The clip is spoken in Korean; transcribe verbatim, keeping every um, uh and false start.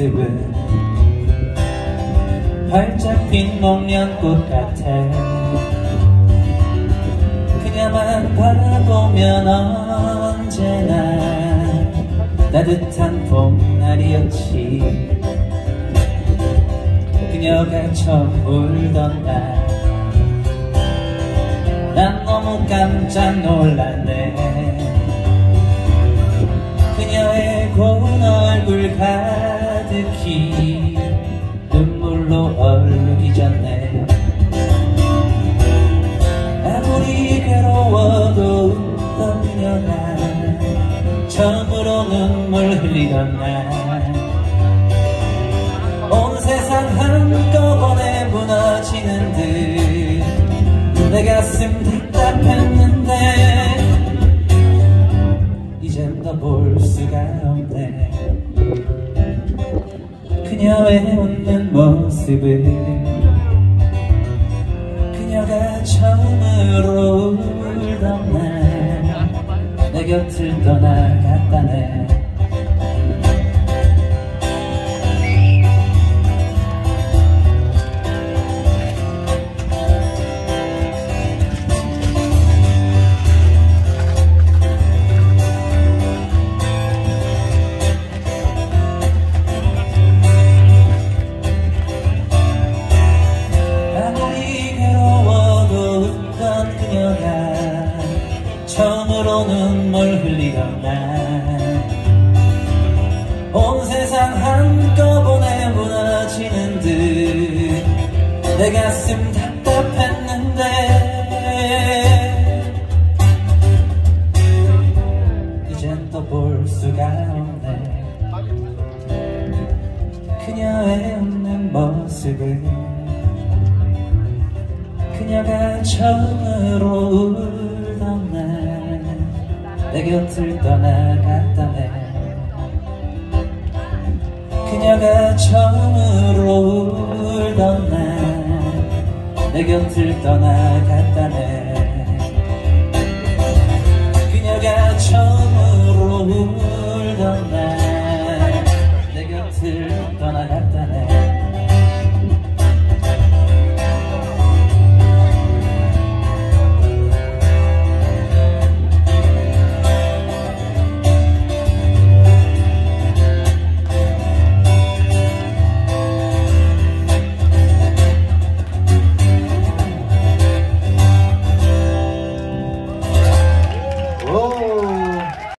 모습은 활짝 핀 목련꽃 같아. 그녀만 바라보면 언제나 따뜻한 봄날이었지. 그녀가 처음 울던 날 난 너무 깜짝 놀랐네. 그녀의 고운 얼굴 가득히 눈물로 얼룩이 졌네. 아무리 괴로워도 웃던 그녀가 처음으로 눈물 흘리던 날 온 세상 한꺼번에 무너지는 듯 내 가슴 답답했는데 이젠 더 볼 수가 없네. 그녀의 웃는 모습을 그녀가 처음으로 울던 날 내 곁을 떠나갔다네. 처음으로 눈물 흘리던 날 온 세상 한꺼번에 무너지는 듯 내 가슴 답답했는데 이젠 또 볼 수가 없네. 그녀의 웃는 모습을 그녀가 처음으로 울던 날 내 곁을 떠나갔다네. 그녀가 처음으로 울던 날 내 곁을 떠나갔다네. 그녀가 처음으로 울던 날 내 곁을 떠나갔다네.